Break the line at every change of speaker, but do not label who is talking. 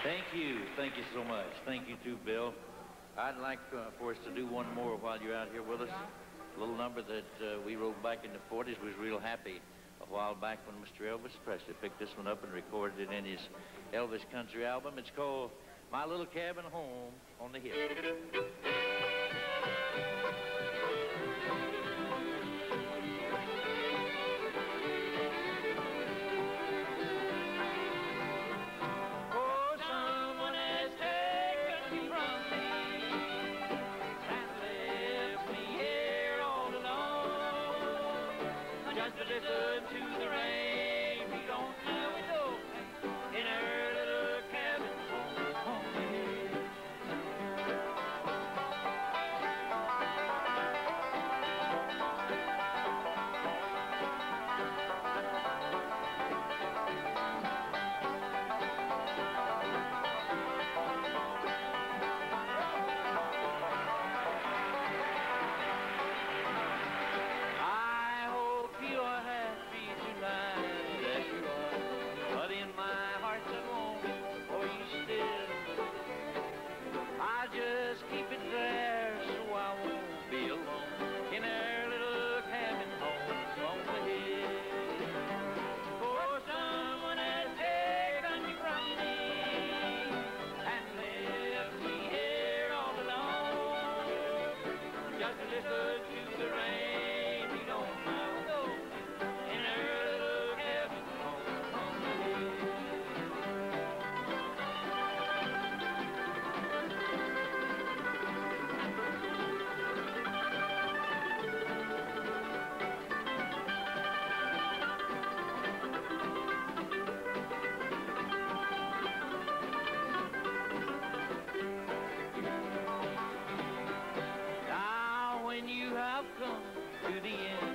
Thank you. Thank you so much. Thank you too, Bill. I'd like for us to do one more while you're out here with us. A little number that we wrote back in the 40s. Was real happy a while back when Mr. Elvis Presley picked this one up and recorded it in his Elvis Country album. It's called My Little Cabin Home on the Hill. Just to listen to the rain beat on my window in her little cabin home the hill. Just keep it there so I won't be alone in her little cabin home on the hill. For someone has taken you from me and left me here all alone. Just to listen to the rain beat on my window in her little cabin home on the hill. When you have come to the end